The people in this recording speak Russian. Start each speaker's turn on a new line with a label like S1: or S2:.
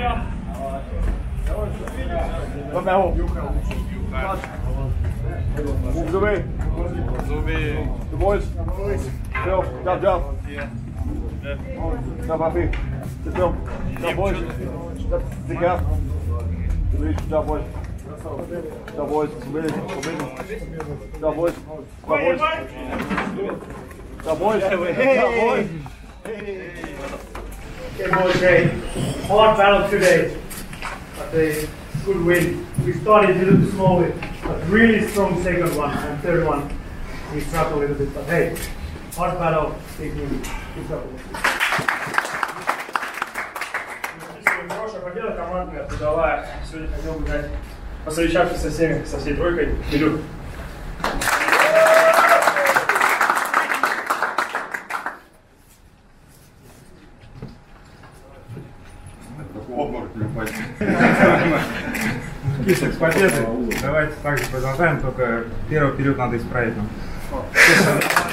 S1: Kom maar op. Move the way. The boys. Go. Jump, jump. Jump up here. Jump. Jump, boys. Stick out. Jump, boys. Jump, boys. Jump, boys. Jump, boys. Jump, boys. Jump, boys.
S2: Okay, boys, great. Hard battle today, but a good win. We started a little bit slowly, but really strong second one and third one. We struggled a little bit, but hey, hard battle, big win. Good job. Хорошая победа командная, трудовая. Сегодня хотел бы дать посовещавшись со всеми, со всей тройкой. Илюх.
S3: Список с победой. Давайте также продолжаем, только первый период надо исправить нам.